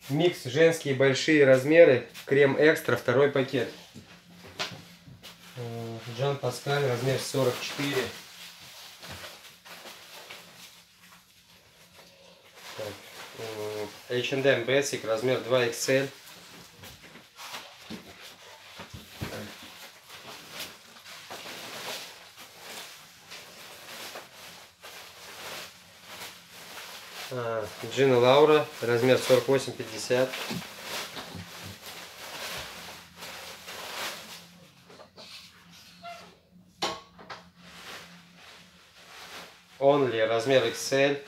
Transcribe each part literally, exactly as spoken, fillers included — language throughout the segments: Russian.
Микс женские большие размеры. Крем экстра, второй пакет. Жан Паскаль, размер сорок четыре. эйч энд эм Basic, размер два икс эль. Джина Лаура, размер сорок восемь пятьдесят. Only, размер икс эль.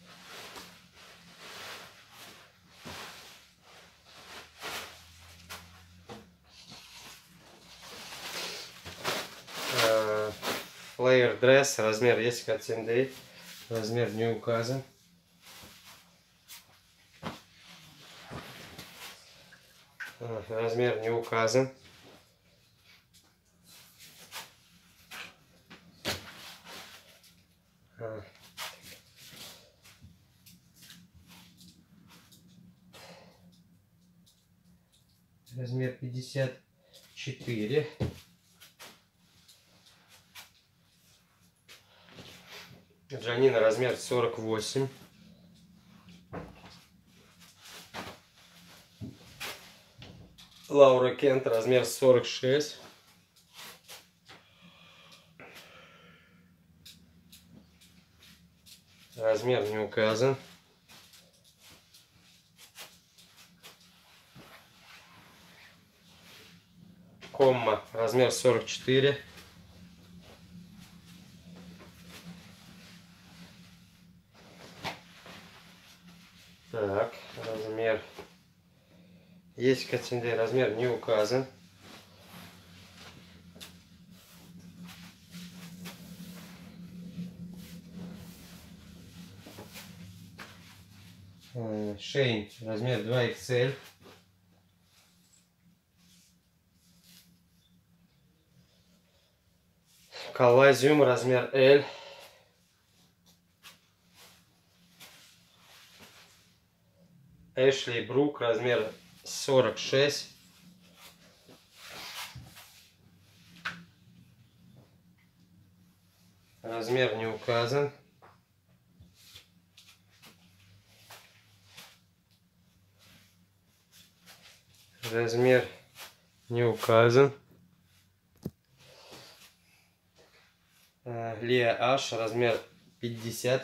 Flare Dress, размер есть от Синдей, размер не указан. Размер не указан. Размер пятьдесят четыре. Джанина, размер сорок восемь. Лаура Кент, размер сорок шесть. Размер не указан. Комма, размер сорок четыре. Так, размер. Есть Катинде, размер не указан. Шейн, размер два икс эль. Коллазиум, размер L. Эшли Брук, размер сорок шесть. Размер не указан. Размер не указан. Лия Аш, размер пятьдесят.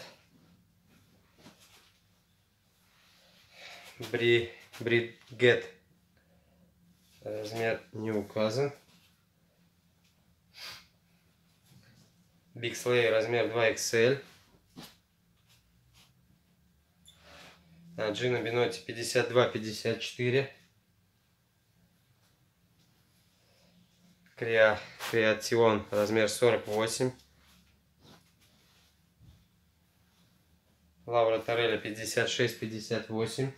Бри, Бригет, размер не указан. Биг Слей, размер два икс эль. Джина Биноти пятьдесят два пятьдесят четыре. Креа, Креатион, размер сорок восемь. Лаура Торелли пятьдесят шесть пятьдесят восемь.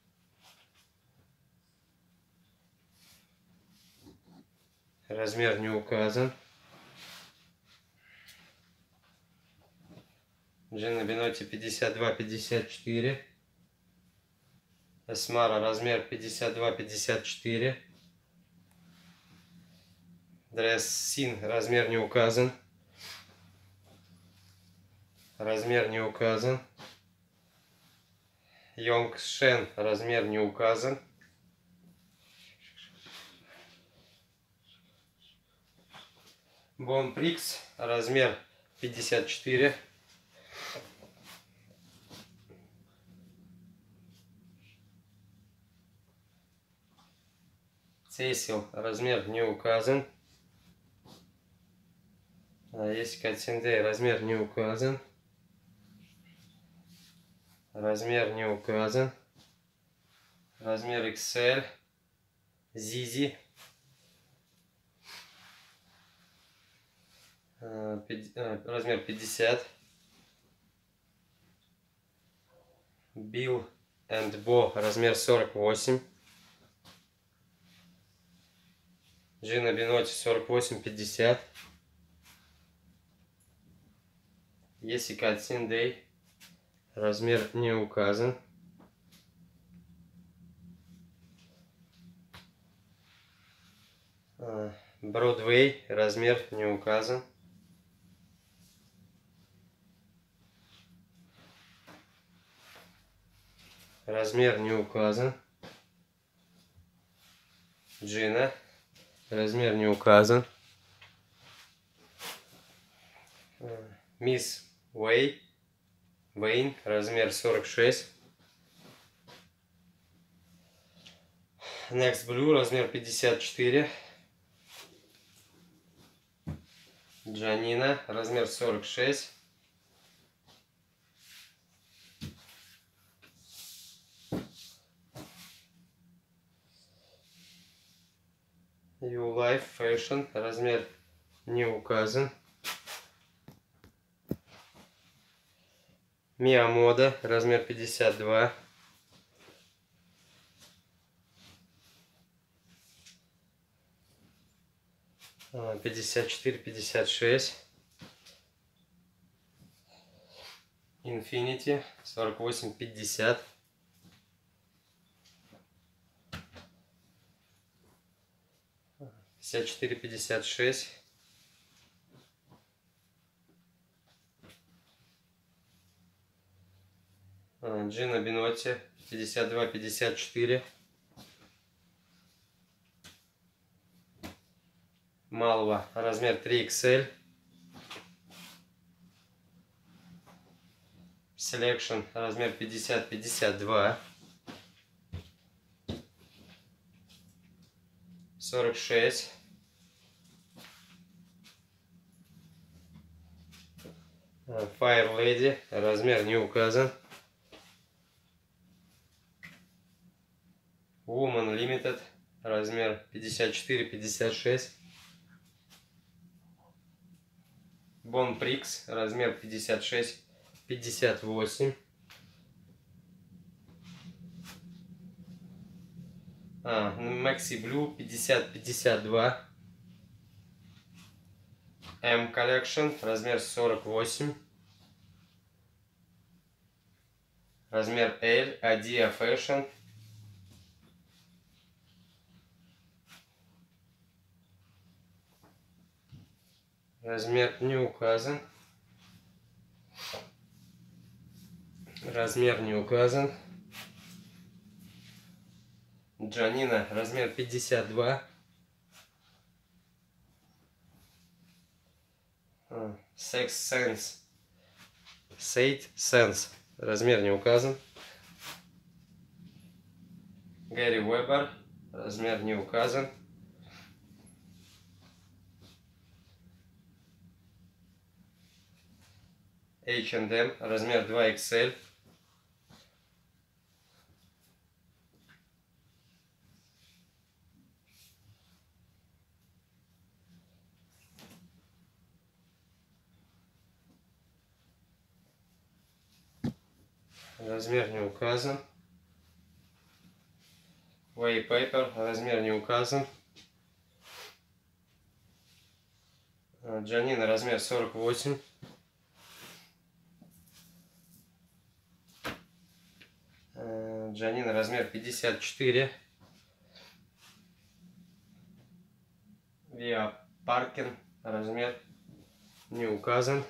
Размер не указан. Джина Биноти пятьдесят два пятьдесят четыре. Эсмара, размер пятьдесят два пятьдесят четыре. Дрессин, размер не указан. Размер не указан. Йонг Шен, размер не указан. Бон Прикс, размер пятьдесят четыре. Цесил, размер не указан. Есть Катсиндей, размер не указан. Размер не указан. Размер икс эль. Зизи. Размер пятьдесят. Билл энд Бо, размер сорок восемь. Джина Биноти сорок восемь пятьдесят. Есика Синдей, размер не указан. Бродвей, размер не указан. Размер не указан. Джина, размер не указан. Мисс Уэй, Вейн, размер сорок шесть. Next Blue, размер пятьдесят четыре. Джанина, размер сорок шесть. You Life Fashion, размер не указан. Миа Мода, размер пятьдесят два. пятьдесят четыре, пятьдесят шесть. Infinity, сорок восемь, пятьдесят. пятьдесят четыре, пятьдесят шесть. Джина Бинотти, пятьдесят два, пятьдесят четыре. Малва, размер три икс эль. Selection, размер пятьдесят, пятьдесят два. сорок шесть. Fire Lady, размер не указан. Woman Limited, размер пятьдесят четыре, пятьдесят шесть. Bon Prix, размер пятьдесят шесть, пятьдесят восемь. А, Maxi Blue пятьдесят, пятьдесят два. M Collection, размер сорок восемь. Размер L, Adia Fashion. Размер не указан. Размер не указан. Джанина, размер пятьдесят два. Sex Sense. Sate Sense. Размер не указан. Гэри Уэббер. Размер не указан. эйч энд эм. Размер два икс эль. Размер не указан. Way Paper, размер не указан. Джанина, размер сорок восемь. Джанина, размер пятьдесят четыре. Виа Паркин, размер не указан.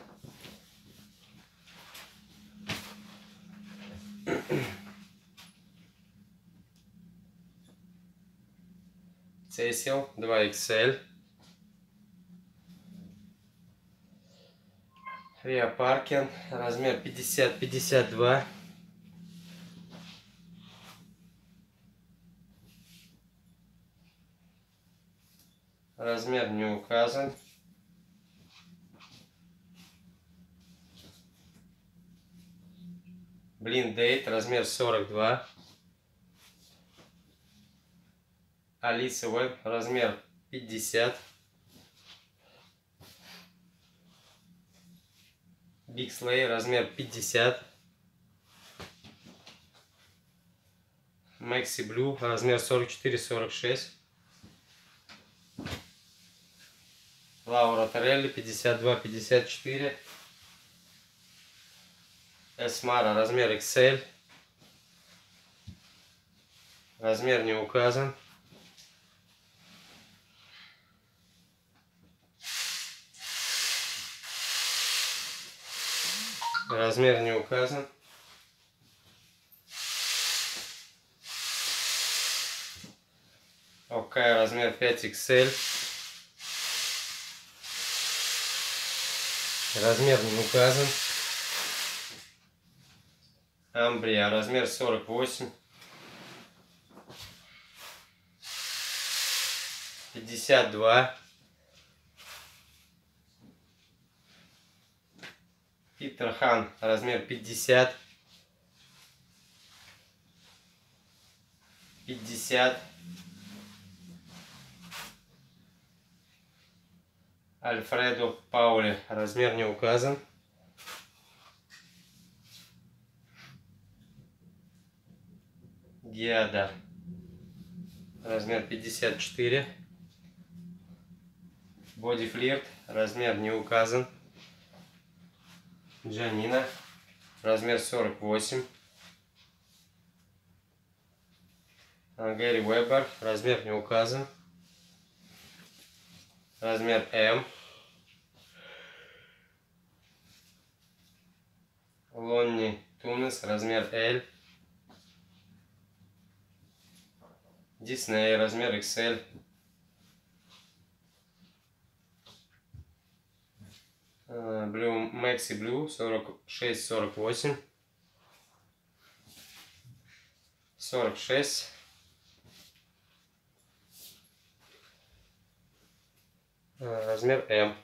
Цесил, два икс эль. Виа Паркин, размер пятьдесят, пятьдесят два. Размер не указан. Blind Date, размер сорок два. Алиса Веб, размер пятьдесят. Big Slay, размер пятьдесят. Maxi Blue, размер сорок четыре, сорок шесть. Лаура Торелли, пятьдесят два, пятьдесят четыре. Эсмара, размер икс эль. Размер не указан. размер не указан. ОК размер пять икс эль. Размер не указан. Амбрия размер сорок восемь. пятьдесят два. Питер Хан размер пятьдесят. пятьдесят. Альфредо Паули размер не указан. Диада размер пятьдесят четыре. Боди Флирт размер не указан. Джанина размер сорок восемь. Гэри Вебер размер не указан. Размер М. Лонни Тунес размер L. Дисней размер икс эль. Blue Maxi Blue сорок шесть сорок восемь. сорок шесть. Размер М.